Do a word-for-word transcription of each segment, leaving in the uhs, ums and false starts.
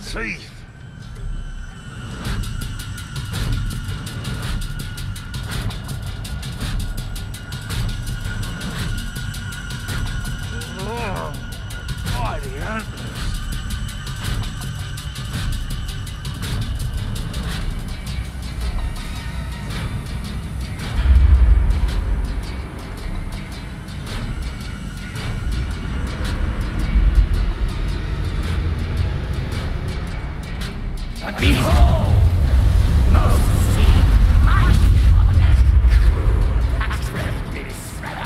teeth. Oh, mighty antlers. Behold! Most see my this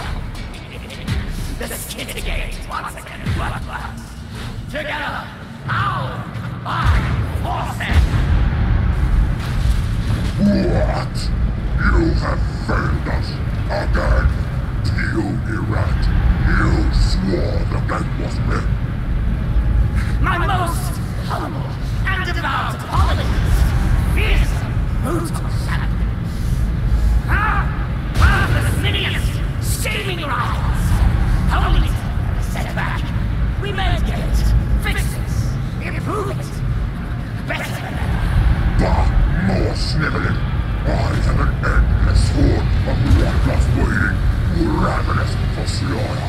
the skin again once again bloodlust. Together, our our forces! What? You have failed us again. You Irat. You swore the game was me. My most humble and devout apologies. Fierce, brutal savages. Ah, worthless minions, scheming rivals. Only set back. We may get it, fix it, improve it. Better than ever. Bah, more sniveling. I have an endless horde of bloodlust waiting, ravenous for slaughter.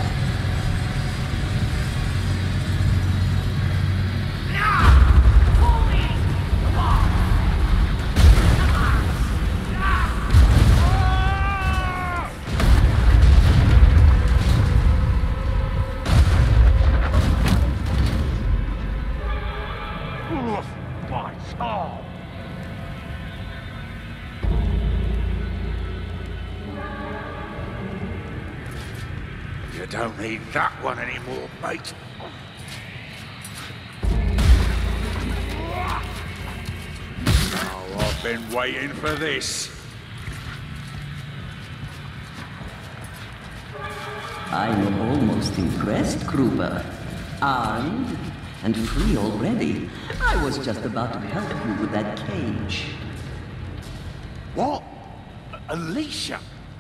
You don't need that one anymore, mate. Oh, I've been waiting for this. I'm almost impressed, Krupa. Armed and free already. I was just about to help you with that cage. What? Alicia?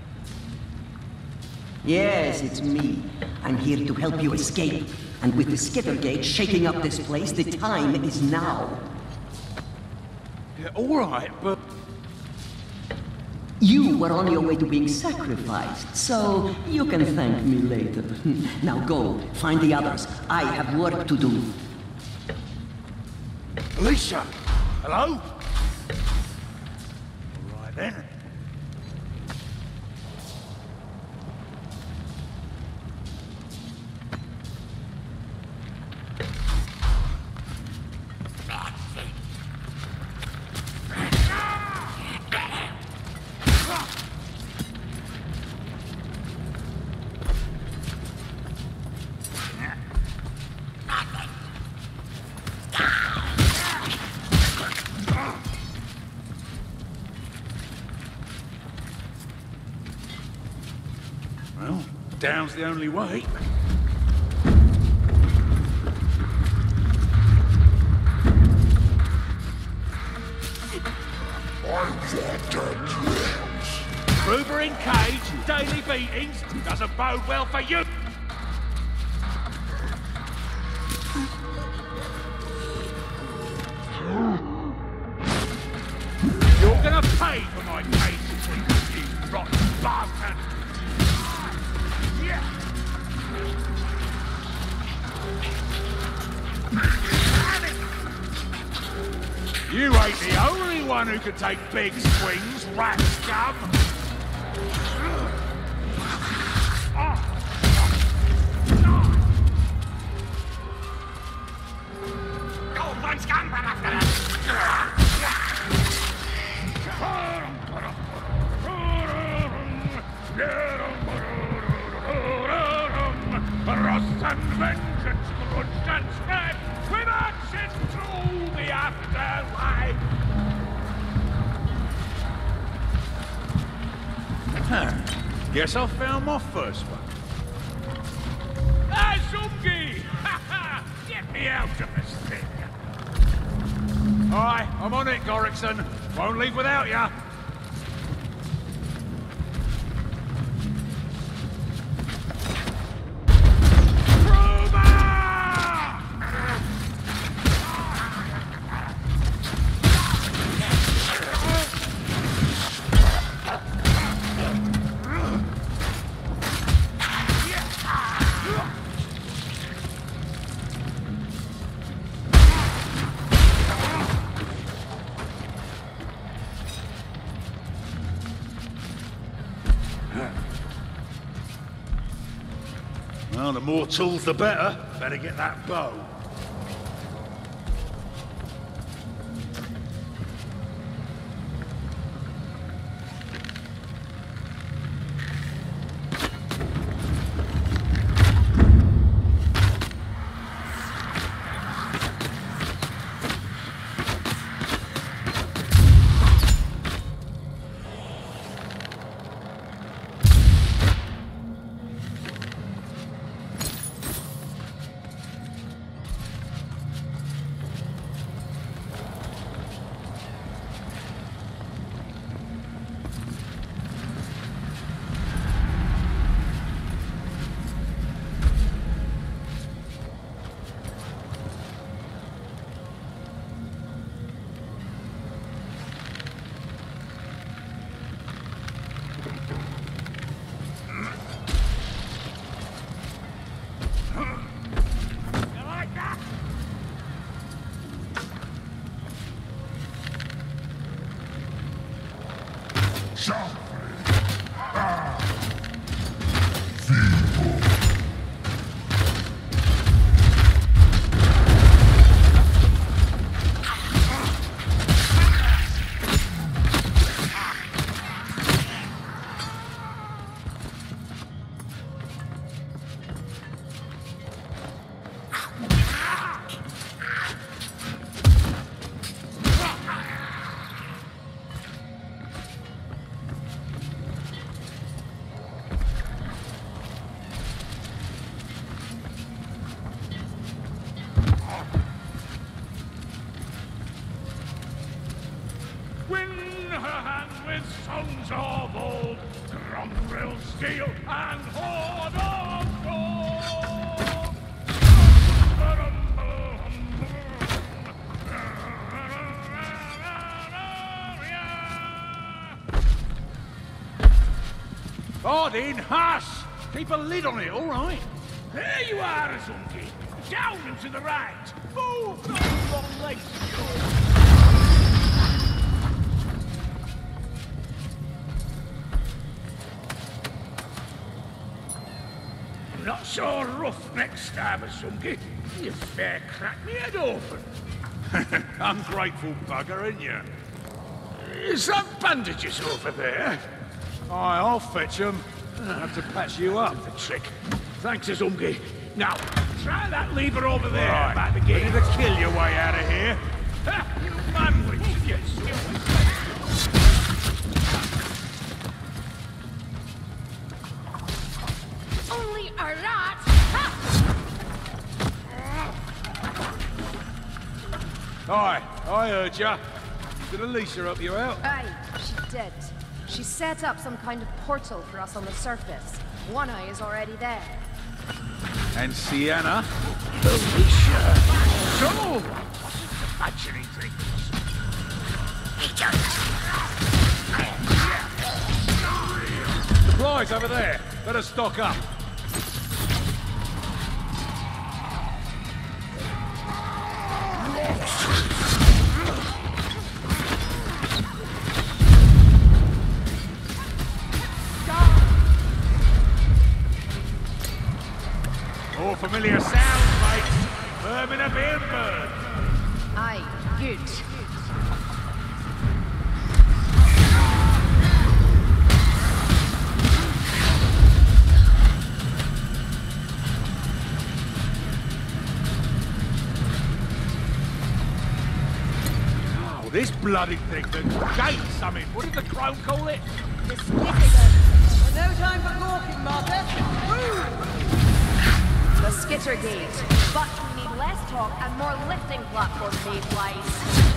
Yes, it's me. I'm here to help you escape. And with the skitter gate shaking up this place, the time is now. Yeah, all right, but... You were on your way to being sacrificed, so you can thank me later. Now go, find the others. I have work to do. Alicia! Hello? All right then. Well, down's the only way. Gruber in cage, daily beatings, doesn't bode well for you. You're gonna pay for my cage beatings, you rotten bastard! You ain't the only one who can take big swings, rat scum! Frost and vengeance, grudged and spread, with action through the afterlife! Huh. Guess I found my first one. Ah, Zungi! Ha ha! Get me out of this thing! Aye, I'm on it, Gorrickson. Won't leave without ya. Well, the more tools the better. Better get that bow. Songs of old, Grombril steel and horde of gold. Odin, hush! Keep a lid on it, all right? There you are, Azunki. Down and to the right. Move those long legs of yours. Not so rough next time, Azunki. You fair crack me head open. Ungrateful bugger, ain't you? Is that bandages over there? Aye, I'll fetch them. I'll have to patch you up. The trick. Thanks, Azunki. Now, try that lever over there right. By the gate. Ready to kill your way out of here? Ha! You manwich, yes. Only a rat! Aye, I heard ya. Did Elisa help you out? Aye, she did. She set up some kind of portal for us on the surface. One Eye is already there. And Sienna? Alicia! So, imagining things. Supplies over there. Better stock up. More familiar sounds, mates. Vermin are being burned. Aye, good. Oh, this bloody thing, the gate something. What did the crone call it? The Skitter. No time for gawking, Martha. Move! The Skitter Gate. But we need less talk and more lifting platforms made wise.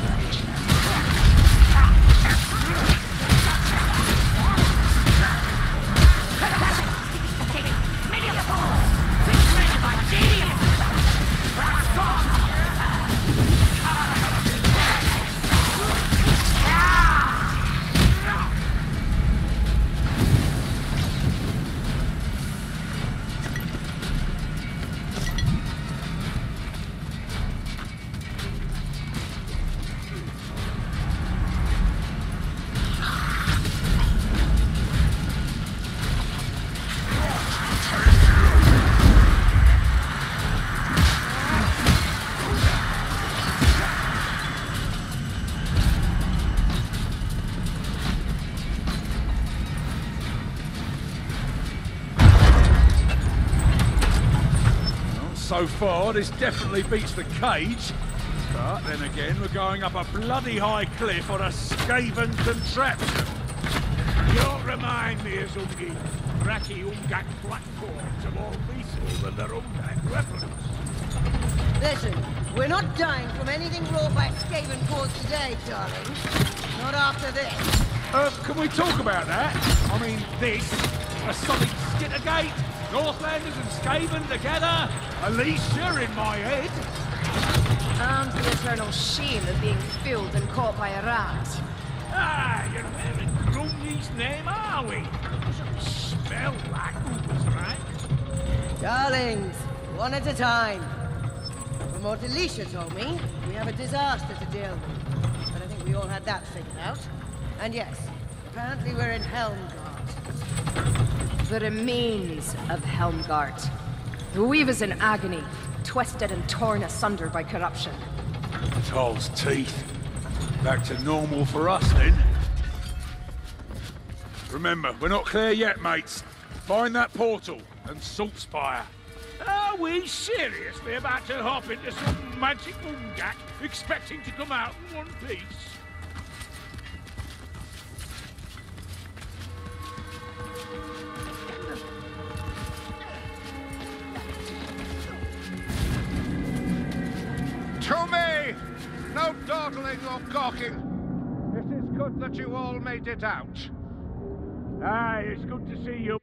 So far, this definitely beats the cage. But then again, we're going up a bloody high cliff on a scaven contraption. You don't remind me as Ungi. Cracky Ungak platforms are more lethal than their Ungak weapons. Listen, we're not dying from anything wrought by Skaven cause today, darling. Not after this. Uh, can we talk about that? I mean, this, a solid skittergate, Northlanders and Skaven together, Alicia in my head. And the eternal shame of being filled and caught by a rat. Ah, you're wearing Grumney's name, are we? Doesn't smell like Uber's, right? Darlings, one at a time. From what Alicia told me, we have a disaster to deal with. But I think we all had that figured out. And yes, apparently we're in Helmgard. The remains of Helmgard. The weave is in agony, twisted and torn asunder by corruption. Toll's teeth. Back to normal for us, then. Remember, we're not clear yet, mates. Find that portal and Saltspire. Are we seriously about to hop into some magic Ungak, expecting to come out in one piece? To me! No dawdling or gawking. It is good that you all made it out. Aye, it's good to see you